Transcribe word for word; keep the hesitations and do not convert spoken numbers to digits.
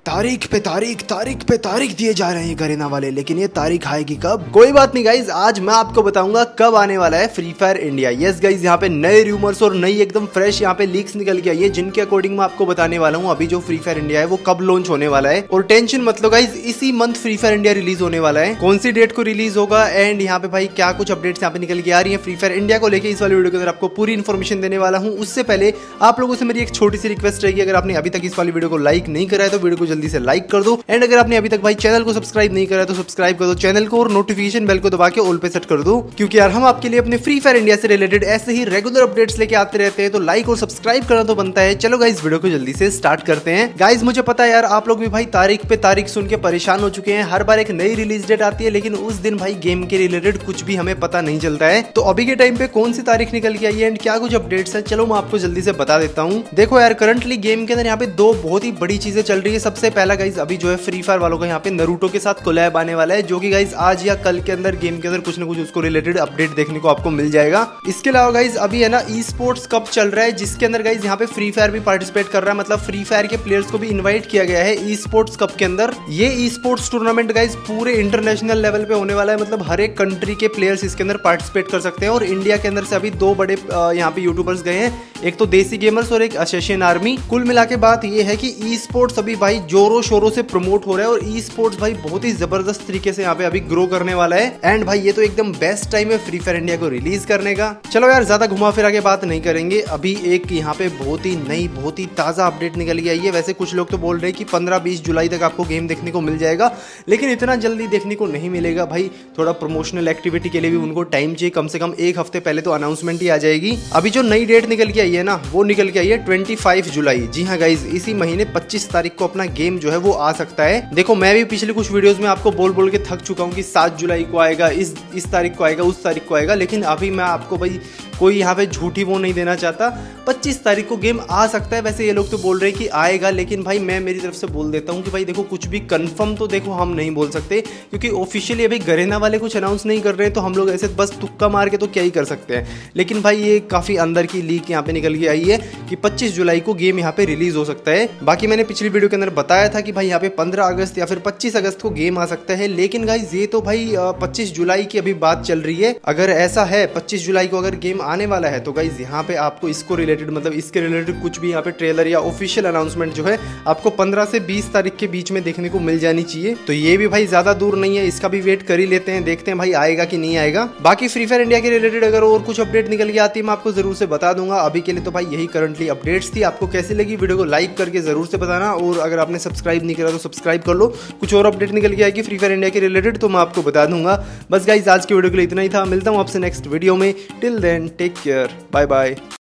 तारीख पे तारीख तारीख पे तारीख दिए जा रहे हैं गरीना वाले, लेकिन ये तारीख आएगी कब? कोई बात नहीं गाइज, आज मैं आपको बताऊंगा कब आने वाला है Free Fire India. Yes guys, यहाँ पे नए रूमर्स और नई एकदम फ्रेश यहाँ पे लीक्स निकल के आई है, जिनके अकॉर्डिंग मैं आपको बताने वाला हूँ अभी जो फ्री फायर इंडिया है वो कब लॉन्च होने वाला है। और टेंशन मत लो गाइज, इसी month Free Fire India release होने वाला है। कौन सी डेट को रिलीज होगा एंड यहाँ पे भाई क्या कुछ अपडेट्स यहाँ पे निकल के आ रही है फ्री फायर इंडिया को लेकर, इस वाली वीडियो के अंदर आपको पूरी इन्फॉर्मेशन देने वाला हूँ। उससे पहले आप लोगों से मेरी एक छोटी सी रिक्वेस्ट रहेगी, अगर आपने अभी तक इस वाली वीडियो को लाइक नहीं करा है तो वीडियो को जल्दी से लाइक कर दो। एंड अगर आपने अभी तक भाई चैनल को सब्सक्राइब नहीं करा तो सब्सक्राइब कर दो चैनल को, और नोटिफिकेशन बेल को दबा के ऑल पे सेट कर दो, क्योंकि यार हम आपके लिए अपने फ्री फायर इंडिया से रिलेटेड ऐसे ही रेगुलर अपडेट्स लेके आते रहते हैं। तो लाइक और सब्सक्राइब करना तो बनता है। चलो गाइस, वीडियो को जल्दी से स्टार्ट करते हैं। गाइस, मुझे पता है यार आप लोग भी भाई तारीख पे तारीख सुन के परेशान हो चुके हैं। हर बार एक नई रिलीज डेट आती है, लेकिन उस दिन भाई गेम के रिलेटेड कुछ भी हमें पता नहीं चलता है। तो अभी के टाइम पे कौन सी तारीख निकल के आई है एंड क्या कुछ अपडेट्स है, चलो मैं आपको जल्दी से बता देता हूँ। देखो यार, करंटली गेम के अंदर यहाँ पे दो बहुत ही बड़ी चीजें चल रही है। सबसे पहला गाइस, अभी जो है फ्री फायर वालों का यहाँ पे नरूटो के साथ कोलैब आने वाला है, जो कि गाइस आज या कल के अंदर गेम के अंदर कुछ ना कुछ उसको रिलेटेड अपडेट देखने को आपको मिल जाएगा। इसके अलावा गाइस अभी है ना ई स्पोर्ट्स कप चल रहा है, जिसके अंदर गाइस यहाँ पे फ्री फायर भी पार्टिसिपेट कर रहा है, मतलब फ्री फायर के प्लेयर्स को भी इन्वाइट किया गया है ई स्पोर्ट्स कप के अंदर। ये ई स्पोर्ट्स टूर्नामेंट गाइस पूरे इंटरनेशनल लेवल पे होने वाला है, मतलब हर एक कंट्री के प्लेयर्स इसके अंदर पार्टिसिपेट कर सकते हैं। और इंडिया के अंदर से अभी दो बड़े यहाँ पे यूट्यूबर्स गए हैं, एक तो देसी गेमर्स और एक असेसिन आर्मी। कुल मिला के बात ये है कि ई स्पोर्ट्स अभी भाई जोरों शोरों से प्रमोट हो रहा है, और ई स्पोर्ट्स भाई बहुत ही जबरदस्त तरीके से यहाँ पे अभी ग्रो करने वाला है। एंड भाई ये तो एकदम बेस्ट टाइम है फ्री फायर इंडिया को रिलीज करने का। चलो यार, ज्यादा घुमा फिरा के बात नहीं करेंगे। अभी एक यहाँ पे बहुत ही नई बहुत ही ताजा अपडेट निकल के आई है। वैसे कुछ लोग तो बोल रहे हैं कि पंद्रह बीस जुलाई तक आपको गेम देखने को मिल जाएगा, लेकिन इतना जल्दी देखने को नहीं मिलेगा भाई। थोड़ा प्रमोशनल एक्टिविटी के लिए भी उनको टाइम चाहिए, कम से कम एक हफ्ते पहले तो अनाउंसमेंट ही आ जाएगी। अभी जो नई डेट निकल के आई है ना, वो निकल के आई है पच्चीस जुलाई। जी हाँ गाइज, इसी महीने पच्चीस तारीख को अपना गेम जो है वो आ सकता है। देखो, मैं भी पिछले कुछ वीडियोस में आपको बोल बोल के थक चुका हूँ कि सात जुलाई को आएगा, इस इस तारीख को आएगा, उस तारीख को आएगा, लेकिन अभी मैं आपको भाई कोई यहाँ पे झूठी वो नहीं देना चाहता। पच्चीस तारीख को गेम आ सकता है। वैसे ये लोग तो बोल रहे हैं कि आएगा, लेकिन भाई मैं मेरी तरफ से बोल देता हूँ कि भाई देखो, कुछ भी कंफर्म तो देखो हम नहीं बोल सकते, क्योंकि ऑफिशियली अभी गरीना वाले कुछ अनाउंस नहीं कर रहे हैं, तो हम लोग ऐसे बस तुक्का मार के तो क्या ही कर सकते हैं। लेकिन भाई ये काफ़ी अंदर की लीक यहाँ पे निकल के आई है कि पच्चीस जुलाई को गेम यहाँ पे रिलीज हो सकता है। बाकी मैंने पिछली वीडियो के अंदर बताया था कि भाई यहाँ पे पंद्रह अगस्त या फिर पच्चीस अगस्त को गेम आ सकता है, लेकिन गाइस ये तो भाई पच्चीस जुलाई की अभी बात चल रही है। अगर ऐसा है पच्चीस जुलाई को अगर गेम आने वाला है, तो गाइस यहाँ पे आपको इसको रिलेटेड मतलब इसके रिलेटेड कुछ भी यहाँ पे ट्रेलर या ऑफिशियल अनाउंसमेंट जो है आपको पंद्रह से बीस तारीख के बीच में देखने को मिल जानी चाहिए। तो ये भी भाई ज्यादा दूर नहीं है, इसका भी वेट कर ही लेते हैं, देखते हैं भाई आएगा कि नहीं आएगा। बाकी फ्री फायर इंडिया के रिलेटेड अगर और कुछ अपडेट निकल के आती है मैं आपको जरूर से बता दूंगा। अभी के लिए तो भाई यही करंटली अपडेट्स थी। आपको कैसी लगी वीडियो को लाइक करके जरूर से बताना, और अगर आपने सब्सक्राइब नहीं करा तो सब्सक्राइब कर लो। कुछ और अपडेट निकल के आएगी फ्री फायर इंडिया के रिलेटेड तो मैं आपको बता दूंगा। बस गाइज, आज की वीडियो के लिए इतना ही था। मिलता हूँ आपसे नेक्स्ट वीडियो में। Till then take care, bye bye.